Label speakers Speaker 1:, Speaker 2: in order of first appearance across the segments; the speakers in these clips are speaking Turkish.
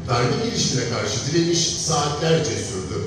Speaker 1: darbe girişimine karşı direniş saatlerce sürdü.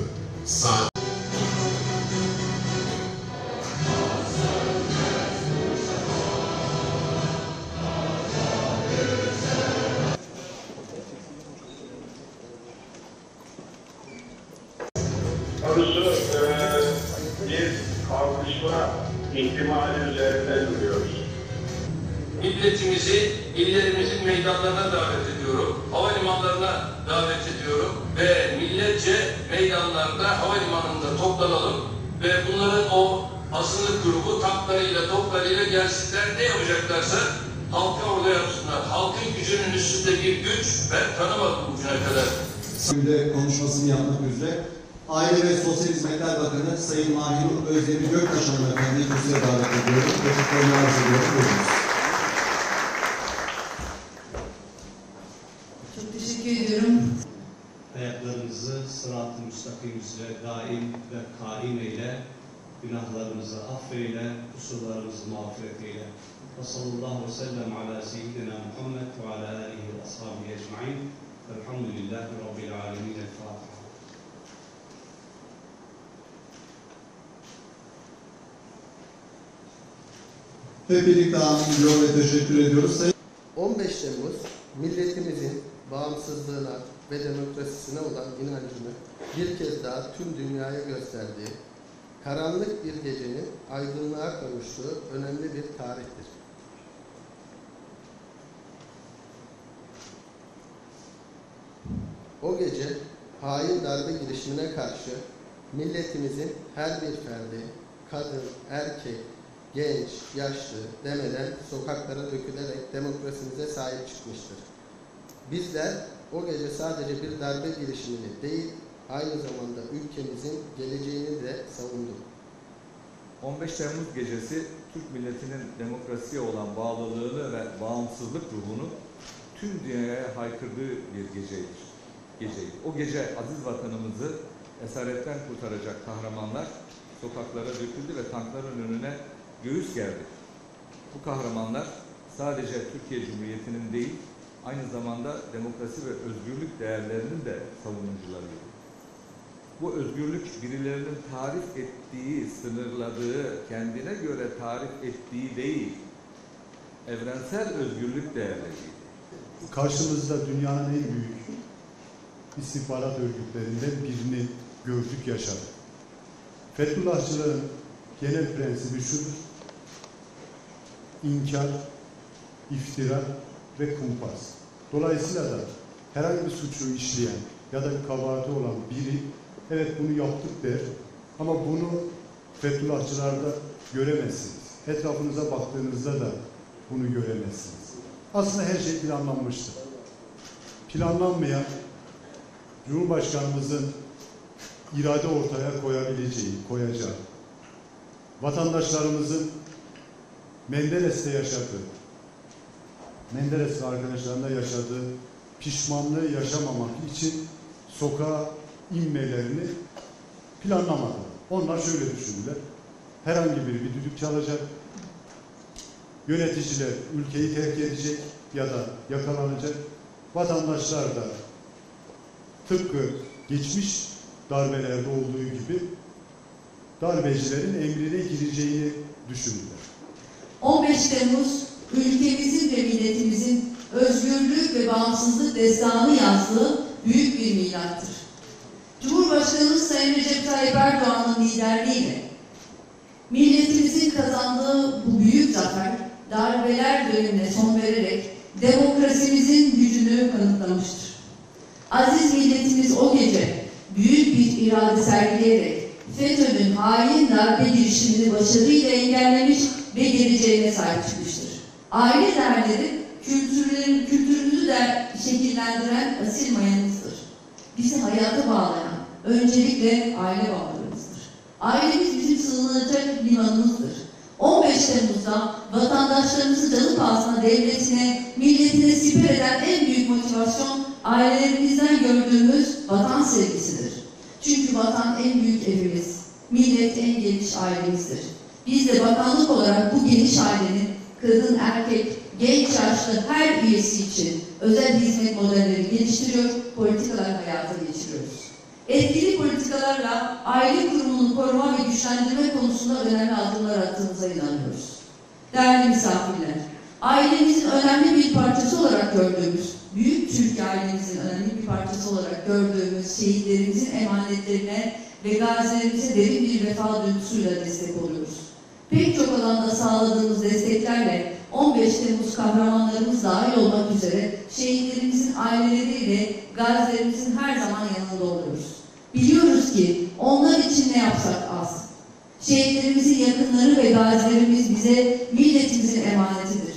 Speaker 2: Konusu bir kalkışma ihtimali üzerinde duruyoruz.
Speaker 3: Milletimizi, illerimizin meydanlarına davet ediyorum, havalimanlarına davet ediyorum ve milletçe meydanlarda, havalimanında toplanalım ve bunların o azınlık grubu tanklarıyla, toplarıyla gelsinler, ne yapacaklarsa halka orada yapsınlar. Halkın gücünün üstünde bir güç ben tanımadım bugüne kadar.
Speaker 4: Şimdi konuşmasını yapmak üzere Aile ve Sosyal Hizmetler Bakanı Sayın Mahir Özdemir Göktaş Hanımefendi'yi kürsüye davet ediyorum. Teşekkürlerimi arz ediyorum. Buyurunuz.
Speaker 5: Çok teşekkür ediyorum.
Speaker 6: Ayaklarınızı sırat-ı müstakim üzere daim ve kaim eyle, günahlarımızı affeyle, kusurlarımızı mağfiret eyle. Ve sallallahu ve sellem ala seyyidina Muhammed ve ala alihi ve ashabihi ecma'in. Velhamdülillahi Rabbil alemin. El-Fatiha.
Speaker 4: Hep birlikte anlıyor ve teşekkür ediyoruz.
Speaker 7: 15 Temmuz, milletimizin bağımsızlığına ve demokrasisine olan inancını bir kez daha tüm dünyaya gösterdiği, karanlık bir gecenin aydınlığa kavuştuğu önemli bir tarihtir. O gece hain darbe girişimine karşı milletimizin her bir ferdi, kadın, erkek, genç, yaşlı demeden sokaklara dökülerek demokrasimize sahip çıkmıştır. Bizler o gece sadece bir darbe girişimini değil, aynı zamanda ülkemizin geleceğini de savunduk.
Speaker 8: 15 Temmuz gecesi Türk milletinin demokrasiye olan bağlılığını ve bağımsızlık ruhunu tüm dünyaya haykırdığı bir geceydi. O gece aziz vatanımızı esaretten kurtaracak kahramanlar sokaklara döküldü ve tankların önüne göğüs gerdi. Bu kahramanlar sadece Türkiye Cumhuriyeti'nin değil, aynı zamanda demokrasi ve özgürlük değerlerinin de savunucularıydı. Bu özgürlük birilerinin tarif ettiği, sınırladığı, kendine göre tarif ettiği değil, evrensel özgürlük değerleriydi.
Speaker 9: Karşımızda dünyanın en büyük istihbarat örgütlerinden birini gördük, yaşadık. Fethullahçılığın genel prensibi şudur: İnkar, iftira ve kumpas. Dolayısıyla da herhangi bir suçu işleyen ya da bir kabahati olan biri evet bunu yaptık der ama bunu Fethullahçılarda göremezsiniz. Etrafınıza baktığınızda da bunu göremezsiniz. Aslında her şey planlanmıştır. Planlanmayan, Cumhurbaşkanımızın irade ortaya koyacağı, vatandaşlarımızın Menderes'te yaşadığı, Menderes ve arkadaşlarında yaşadığı pişmanlığı yaşamamak için sokağa inmelerini planlamadı. Onlar şöyle düşündüler: herhangi biri bir düdük çalacak, yöneticiler ülkeyi terk edecek ya da yakalanacak, vatandaşlar da tıpkı geçmiş darbelerde olduğu gibi darbecilerin emrine gireceğini düşündüler.
Speaker 5: 15 Temmuz ülkemizin ve milletimizin özgürlük ve bağımsızlık destanı yazdığı büyük bir milattır. Cumhurbaşkanımız Sayın Recep Tayyip Erdoğan'ın liderliğiyle milletimizin kazandığı bu büyük zafer darbeler dönemine son vererek demokrasimizin gücünü kanıtlamıştır. Aziz milletimiz o gece büyük bir irade sergileyerek FETÖ'nün hain darbe girişimini başarıyla engellemiş ve geleceğine sahip çıkmıştır. Aile değerleri kültürümüzü de şekillendiren asil mayanımızdır. Bizi hayata bağlayan öncelikle aile bağlarımızdır. Ailemiz bizim sığınacak limanımızdır. 15 Temmuz'da vatandaşlarımızı canı pahasına devletine, milletine siper eden en büyük motivasyon ailelerimizden gördüğümüz vatan sevgisidir. Çünkü vatan en büyük evimiz, millet en geniş ailemizdir. Biz de bakanlık olarak bu geniş ailenin kadın, erkek, genç yaşlı her üyesi için özel hizmet modelleri geliştiriyor, politikalar hayata geçiriyoruz. Etkili politikalarla aile kurumunun koruma ve güçlendirme konusunda önemli adımlar attığımıza inanıyoruz. Değerli misafirler, ailemizin önemli bir parçası olarak gördüğümüz, büyük Türkiye ailemizin önemli bir parçası olarak gördüğümüz şehitlerimizin emanetlerine ve gazilerimize derin bir vefa duygusuyla destek oluyoruz. Pek çok alanda sağladığımız desteklerle 15 Temmuz kahramanlarımız dahil olmak üzere şehitlerimizin aileleriyle gazilerimizin her zaman yanında oluyoruz. Biliyoruz ki onlar için ne yapsak az. Şehitlerimizin yakınları ve gazilerimiz bize milletimizin emanetidir.